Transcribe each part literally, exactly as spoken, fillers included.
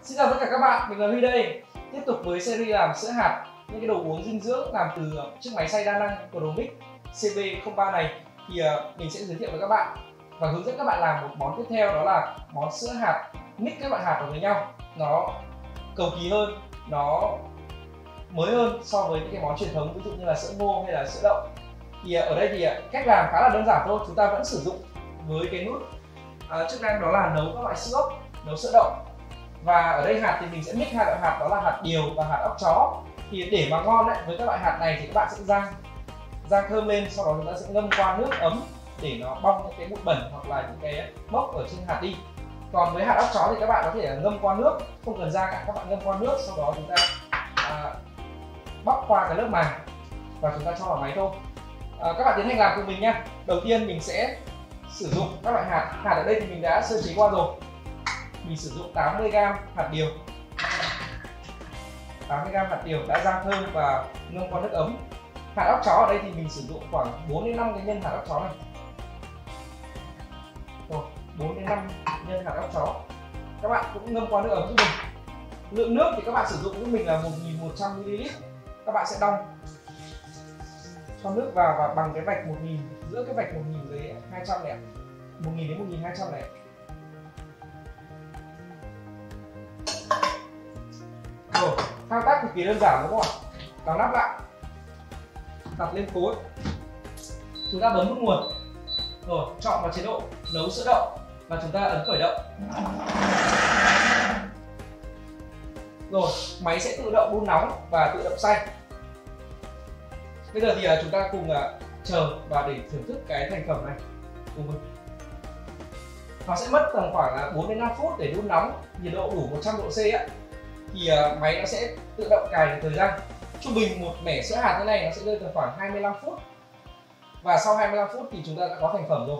Xin chào tất cả các bạn, mình là Huy đây. Tiếp tục với series làm sữa hạt, những cái đồ uống dinh dưỡng làm từ chiếc máy xay đa năng của Chromix C B không ba này thì mình sẽ giới thiệu với các bạn và hướng dẫn các bạn làm một món tiếp theo, đó là món sữa hạt mix các loại hạt vào với nhau. Nó cầu kỳ hơn, nó mới hơn so với những cái món truyền thống, ví dụ như là sữa ngô hay là sữa đậu. Thì ở đây thì cách làm khá là đơn giản thôi, chúng ta vẫn sử dụng với cái nút à, chức năng đó là nấu các loại sữa, nấu sữa đậu. Và ở đây hạt thì mình sẽ mix hai loại hạt, đó là hạt điều và hạt óc chó. Thì để mà ngon đấy, với các loại hạt này thì các bạn sẽ rang rang thơm lên, sau đó chúng ta sẽ ngâm qua nước ấm để nó bong những cái bụi bẩn hoặc là những cái mốc ở trên hạt đi. Còn với hạt óc chó thì các bạn có thể ngâm qua nước, không cần rang cả, các bạn ngâm qua nước, sau đó chúng ta à, bóc qua cái lớp màng và chúng ta cho vào máy thôi. À, các bạn tiến hành làm cùng mình nhé. Đầu tiên mình sẽ sử dụng các loại hạt. Hạt ở đây thì mình đã sơ chế qua rồi. Mình sử dụng tám mươi gam hạt điều, tám mươi gam hạt điều đã rang thơm và ngâm qua nước ấm. Hạt óc chó ở đây thì mình sử dụng khoảng bốn đến năm cái nhân hạt óc chó này. Rồi, bốn đến năm nhân hạt óc chó. Các bạn cũng ngâm qua nước ấm giúp mình. Lượng nước thì các bạn sử dụng giúp mình là một nghìn một trăm mi li lít. Các bạn sẽ đong cho nước vào và bằng cái vạch một nghìn, giữa cái vạch một nghìn với hai trăm này, một nghìn đến một nghìn hai trăm này. Rồi, thao tác cực kỳ đơn giản đúng không ạ? Đóng nắp lại, đặt lên cối, chúng ta bấm nút nguồn, rồi chọn vào chế độ nấu sữa đậu và chúng ta ấn khởi động. Rồi, máy sẽ tự động đun nóng và tự động xay. Bây giờ thì chúng ta cùng chờ và để thưởng thức cái thành phẩm này cùng mình. Nó sẽ mất tầm khoảng bốn đến năm phút để đun nóng, nhiệt độ đủ một trăm độ C á. Thì máy nó sẽ tự động cài được thời gian. Trung bình một mẻ sữa hạt như này nó sẽ rơi tầm khoảng hai mươi lăm phút. Và sau hai mươi lăm phút thì chúng ta đã có thành phẩm rồi.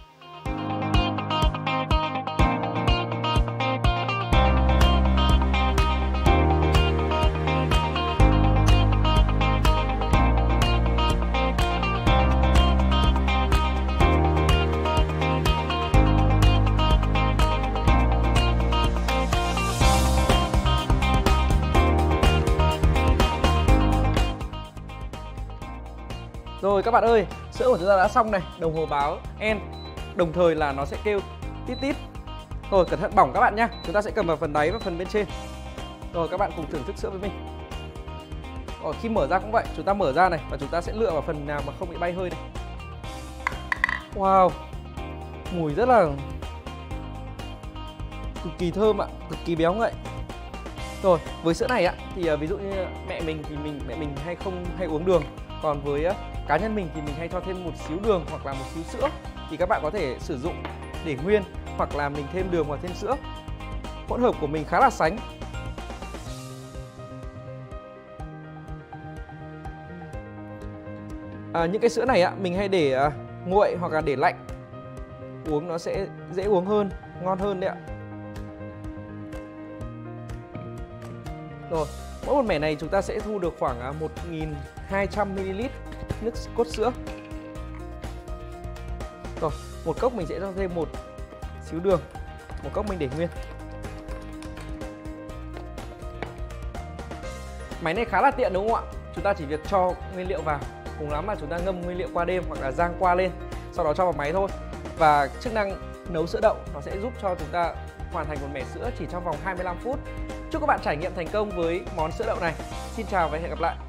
Rồi các bạn ơi, sữa của chúng ta đã xong này, đồng hồ báo en, đồng thời là nó sẽ kêu tít tít. Rồi cẩn thận bỏng các bạn nhé, chúng ta sẽ cầm vào phần đáy và phần bên trên. Rồi các bạn cùng thưởng thức sữa với mình. Rồi khi mở ra cũng vậy, chúng ta mở ra này và chúng ta sẽ lựa vào phần nào mà không bị bay hơi này. Wow, mùi rất là cực kỳ thơm ạ, cực kỳ béo ngậy. Rồi với sữa này ạ, thì ví dụ như mẹ mình thì mình mẹ mình hay không hay uống đường. Còn với cá nhân mình thì mình hay cho thêm một xíu đường hoặc là một xíu sữa. Thì các bạn có thể sử dụng để nguyên hoặc là mình thêm đường hoặc thêm sữa. Hỗn hợp của mình khá là sánh. À, những cái sữa này ạ, mình hay để nguội hoặc là để lạnh. Uống nó sẽ dễ uống hơn, ngon hơn đấy ạ. Rồi, mỗi một mẻ này chúng ta sẽ thu được khoảng một nghìn hai trăm mi li lít nước cốt sữa. Rồi, một cốc mình sẽ cho thêm một xíu đường, một cốc mình để nguyên. Máy này khá là tiện đúng không ạ? Chúng ta chỉ việc cho nguyên liệu vào, cùng lắm là chúng ta ngâm nguyên liệu qua đêm hoặc là rang qua lên, sau đó cho vào máy thôi. Và chức năng nấu sữa đậu nó sẽ giúp cho chúng ta hoàn thành một mẻ sữa chỉ trong vòng hai mươi lăm phút. Chúc các bạn trải nghiệm thành công với món sữa đậu này. Xin chào và hẹn gặp lại.